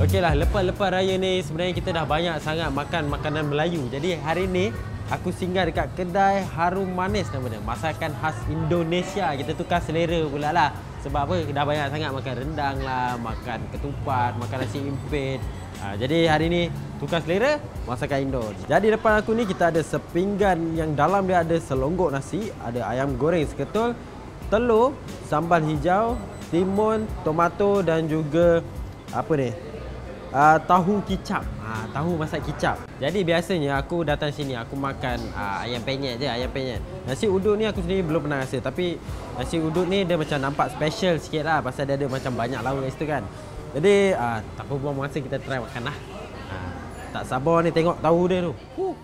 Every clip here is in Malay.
Okeylah, lepas raya ni sebenarnya kita dah banyak sangat makan makanan Melayu. Jadi hari ni aku singgah dekat kedai Harum Manis nama dia. Masakan khas Indonesia. Kita tukar selera pula lah. Sebab apa? Dah banyak sangat makan rendang lah, makan ketupat, makan nasi impit. Jadi hari ni tukar selera, masakan Indo. Jadi depan aku ni kita ada sepinggan yang dalam dia ada selonggok nasi, ada ayam goreng seketul, telur, sambal hijau, timun, tomato dan juga apa ni? Tahu kicap. Tahu masak kicap. Jadi biasanya aku datang sini aku makan ayam penyet je, ayam penyet. Nasi uduk ni aku sendiri belum pernah rasa, tapi nasi uduk ni dia macam nampak special sikit lah pasal dia ada macam banyak lauk kat situ kan. Jadi tak apa buang masa, kita try makan lah. Tak sabar ni tengok tahu dia tu.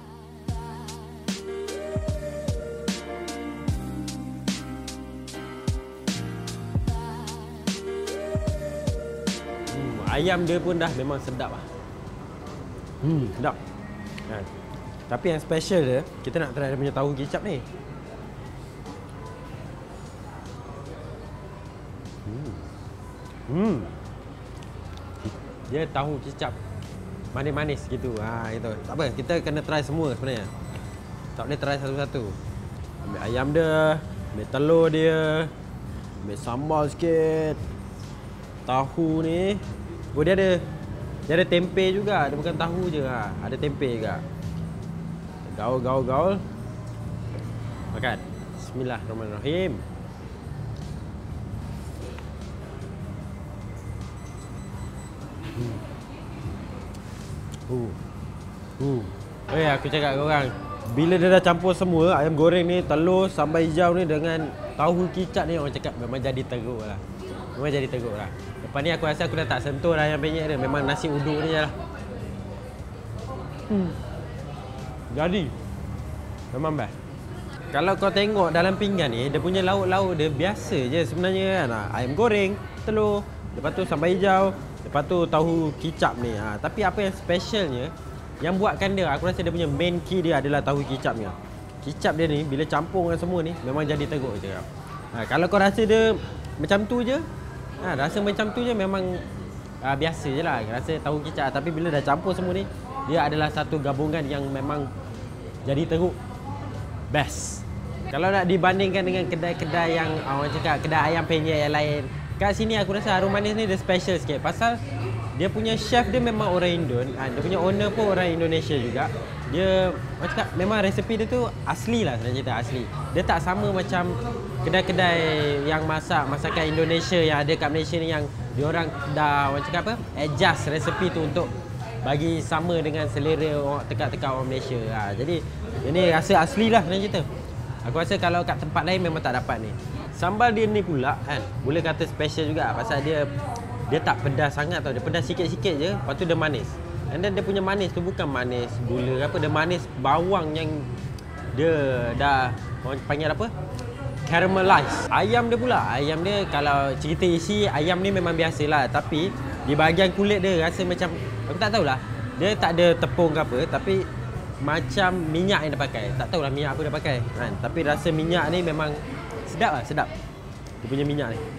Ayam dia pun dah memang sedap lah. Sedap. Tapi yang special dia, kita nak try dia punya tahu kicap ni. Dia tahu kicap manis-manis gitu. Itu. Tak apa, kita kena try semua sebenarnya. Tak boleh try satu-satu. Ambil ayam dia, ambil telur dia, ambil sambal sikit. Tahu ni, dia ada tempe juga. Dia bukan tahu je. Ada tempe juga. Gaul. Makan. Bismillahirrahmanirrahim. Aku cakap kat korang, bila dia dah campur semua, ayam goreng ni, telur, sambal hijau ni dengan tahu kicap ni, orang cakap memang jadi teruk lah. Memang jadi teruk lah. Lepas ni aku rasa aku dah tak sentuh dah ayam penyet dia. Memang nasi uduk ni je lah. Jadi memang best. Kalau kau tengok dalam pinggan ni, dia punya lauk-lauk dia biasa je sebenarnya kan. Ayam goreng, telur, lepas tu sambal hijau, lepas tu tahu kicap ni. Tapi apa yang specialnya, yang buatkan dia, aku rasa dia punya main key dia adalah tahu kicapnya. Kicap dia ni bila campur dengan semua ni memang jadi teruk je. Kalau kau rasa dia macam tu je, rasa macam tu je memang biasa je lah, rasa tahu kicap. Tapi bila dah campur semua ni, dia adalah satu gabungan yang memang jadi teruk. Best. Kalau nak dibandingkan dengan kedai-kedai yang orang cakap kedai ayam penyet yang lain, kat sini aku rasa Harum Manis ni dia special sikit. Pasal dia punya chef dia memang orang Indon. Dia punya owner pun orang Indonesia juga. Dia orang cakap memang resepi dia tu asli lah, sebenarnya cerita asli. Dia tak sama macam kedai-kedai yang masakan Indonesia yang ada kat Malaysia ni, yang diorang dah orang cakap apa, adjust resepi tu untuk bagi sama dengan selera orang tekak-tekak orang Malaysia. Jadi ini rasa asli lah sebenarnya cerita. Aku rasa kalau kat tempat lain memang tak dapat ni. Sambal dia ni pula kan, boleh kata special juga pasal dia tak pedas sangat tau. Dia pedas sikit-sikit je, lepas tu dia manis. And then dia punya manis tu bukan manis gula apa, dia manis bawang yang dia dah orang panggil apa, caramelize. Ayam dia pula, ayam dia kalau cerita isi ayam ni memang biasalah, tapi di bahagian kulit dia rasa macam, aku tak tahulah, dia tak ada tepung ke apa, tapi macam minyak yang dia pakai. Tak tahulah minyak apa dia pakai kan, tapi rasa minyak ni memang sedap lah, sedap. Dia punya minyak ni,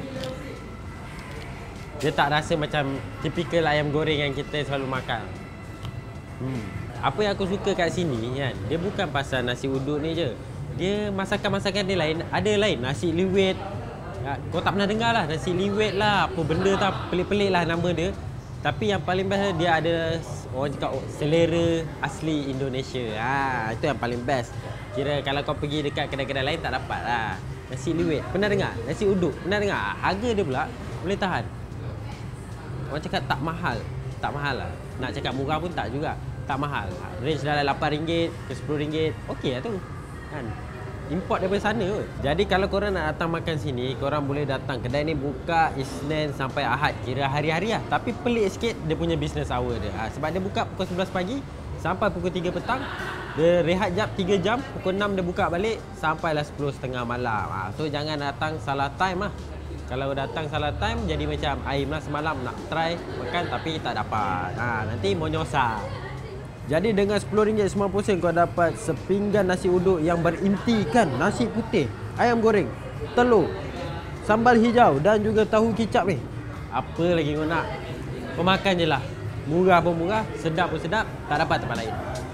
dia tak rasa macam typical ayam goreng yang kita selalu makan. Apa yang aku suka kat sini kan, dia bukan pasal nasi uduk ni je. Dia masakan-masakan dia lain. Ada lain, nasi liwet. Kau tak pernah dengar lah, nasi liwet lah, apa benda tak, pelik-pelik lah nama dia. Tapi yang paling best dia ada orang cakap selera asli Indonesia. Itu yang paling best. Kira kalau kau pergi dekat kedai-kedai lain tak dapat lah. Nasi liwet, pernah dengar? Nasi uduk, pernah dengar? Harga dia pula boleh tahan. Orang cakap tak mahal. Tak mahal lah. Nak cakap murah pun tak juga. Tak mahal. Range dalam RM8 ke RM10. Okey lah tu kan. Import daripada sana kot. Jadi kalau korang nak datang makan sini, korang boleh datang. Kedai ni buka Isnin sampai Ahad. Kira hari-hari lah. Tapi pelik sikit dia punya business hour dia. Sebab dia buka pukul 11 pagi sampai pukul 3 petang. Dia rehat jap 3 jam. Pukul 6 dia buka balik sampailah 10.30 malam. So jangan datang salah time lah. Kalau datang salah time, jadi macam Aim lah semalam nak try makan tapi tak dapat. Nanti mau nyosah. Jadi dengan RM10.90 kau dapat sepinggan nasi uduk yang berintikan nasi putih, ayam goreng, telur, sambal hijau dan juga tahu kicap ni. Apa lagi kau nak? Kau makan je lah. Murah pun murah, sedap pun sedap, tak dapat tempat lain.